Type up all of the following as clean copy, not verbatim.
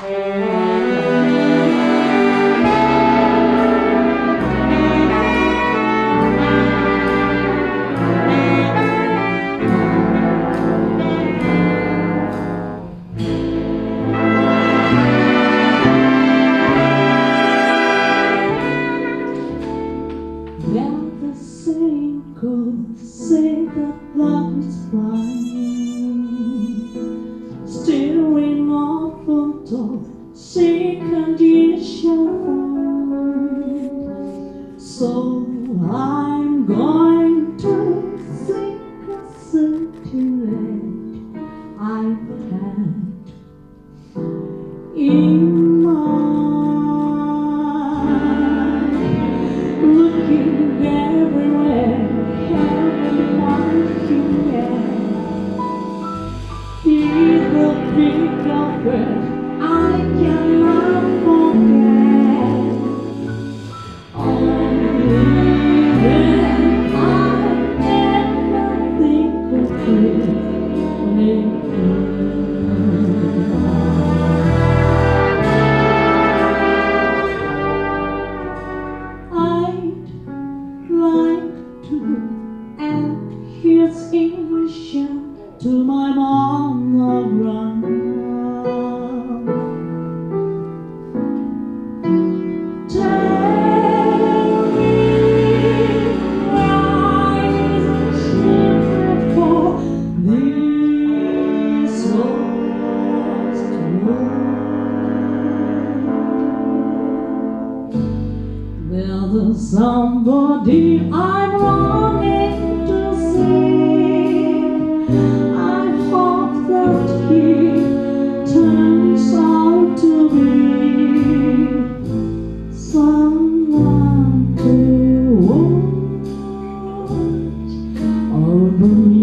Say that love is blind, staring off from top, see condition find. So I'm going to think a circulate I've had in mind, looking everywhere. I cannot forget. Only when I never think of you. I'd like to add his initial to my monogram. There's somebody I'm longing to see. I hope that he turns out to be someone to watch over me.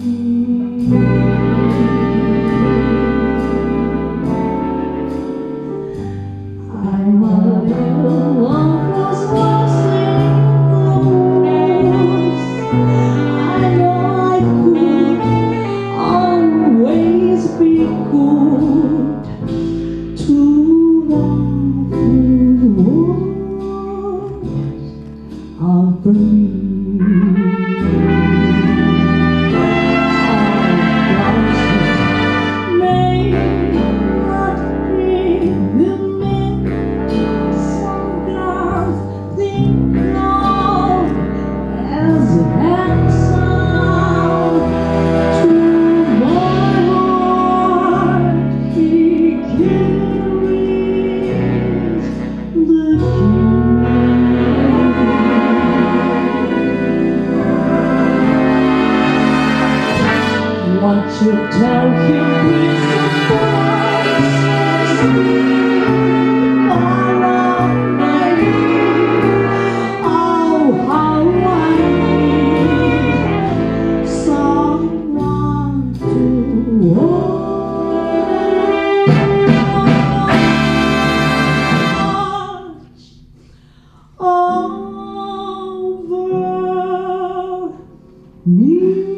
I'm a little one who's lost in the woods. I know I could always be good to one who was over me. Won't you tell him with surprises all of my need? Oh, how I need someone to watch over me.